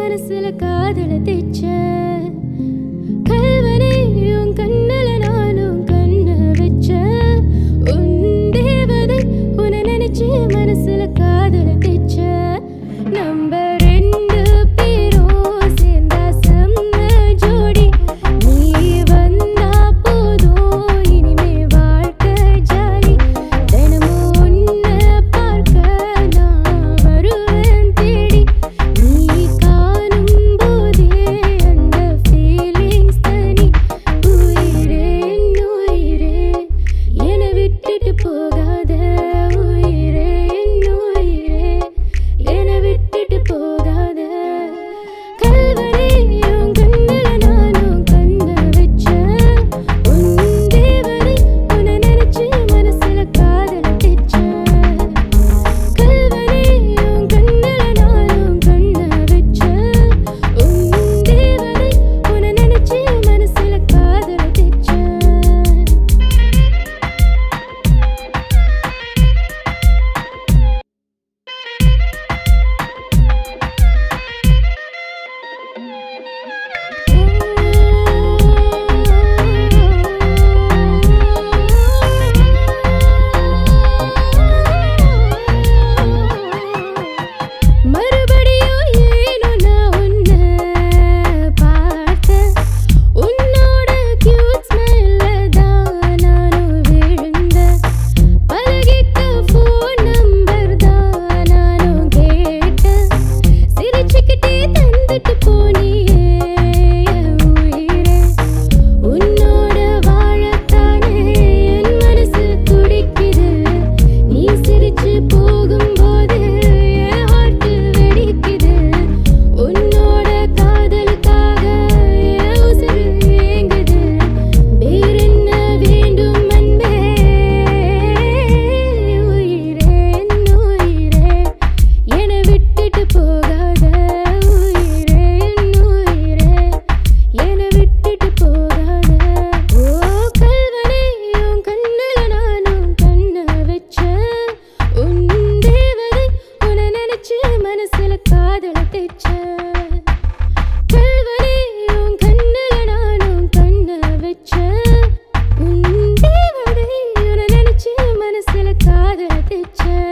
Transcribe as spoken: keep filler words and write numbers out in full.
மனசுல காதல தெச்ச கல்வனே உன் கண்ணுல நானும் கண்ண வச்ச உன் தேவதை உன்னை நினைச்சு மனசுல காதல தெச்ச நம்ம ரெண்டு பேரும் சேர்ந்தா செம்ம ஜோடி நீ வந்தா போதும் இனிமே வாழ்க்கை ஜாலி தினமும் உன்னை பார்க்க நான் வருவேன் தேடி நீ காணும் போதே அந்த ஃபீலிங்ஸ் தனி உயிரே என் உயிரே என்னை விட்டுட்டு போகாத உயிரே என் உயிரே என்னை விட்டுட்டு போகாத கல்வனே உன் கண்ணுல நானும் கண்ண வச்ச உன் தேவதை உன்னை நினைச்சு மனசுல காதல தெச்ச கல்வனே உன் கண்ணுல நானும் கண்ண வச்ச உன் தேவதை உன்னை நினைச்சு மனசுல காதல தெச்ச மறுபடியும் ஏனோ நான் உன்னை பார்த்தேன் உன்னோட கியூட் ஸ்மைல்ல தான் நானும் விழுந்தேன் பழகிட்ட ஃபோன் நம்பர் தான் நானும் கேட்டேன் சிரிச்சுக்கிட்டே தந்துட்டு போனியே என் உயிரே உன்னோட வாழத்தானே என் மனசு துடிக்குது நீ சிரிச்சு போகும்போது என் ஹார்ட் வெடிக்குது உன்னோட காதலுக்காக என் உசுரு ஏங்குது வேறென்ன வேண்டும் அன்பே உயிரே என் உயிரே என்னை விட்டுட்டு போகாத உயிரே என் உயிரே என்னை விட்டுட்டு போகாத ஓ கல்வனே உன் கண்ணுல நானும் கண்ண வச்ச உன் தேவதை உன்னை நினைச்சு மனசுல காதல தெச்ச கல்வனே உன் கண்ணுல நானும் கண்ண வச்ச உன் தேவதை உன்னை நினைச்சு மனசுல காதல தெச்ச